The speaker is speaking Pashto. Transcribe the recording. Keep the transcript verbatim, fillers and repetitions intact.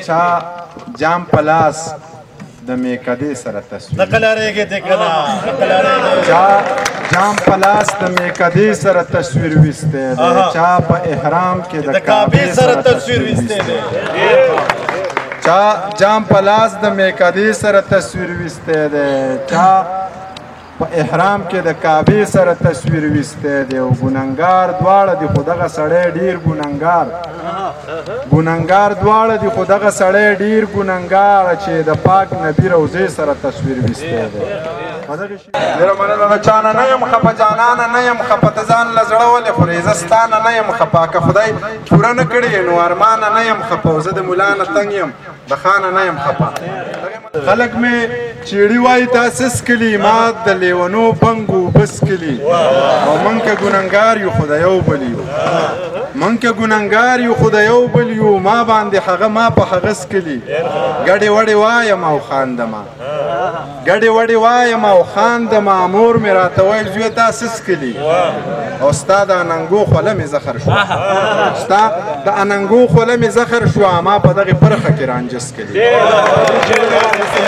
چا جام پلاس د میکدې سره تصویر چا جام پلاس د میکدې سره تصویر وسته دی چا په احرام کې د کعبې سره تصویر وسته دی چا جام پلاس د میکدې سره تصویر وسته دی چا په احرام کې د کعبې سره تصویر وسته دی او ګنهګار دواړه دي خو دغه سړی ډېر ګنهګار ګنهګار دواړه دي خو دغه سړی ډېر ګنهګار چې د پاک نبي روضې سره تصویر وستی دی ډېره مننه له چا نه نه یم خفه جانانه نه یم خفه ته ځان له زړه ولې خورې زه ستا نه نه یم خفه که خدای پوره نه کړې نو ارمانه نه یم خفه او زه د ملا نه تنګ یم د خانه نه یم خفه خلک مې چیړي وایي تا سس کلي ما د لیونو بنګو بس کلي او موږ که ګنهګار یو خو د یو بل یو موږ که ګنهګار یو خو د یو بل یو ما باندې هغه ما په هغه سکلي ګډې وډې وایم او خاندمه ګډې وډې وایم او خاندمه مور مې راته ویل زویه تا سس کلي او ستا د اننګو خوله مې زخر شوه ستا د اننګو خوله مې زخر شوه ما په دغې پرخه کې رانجس کلي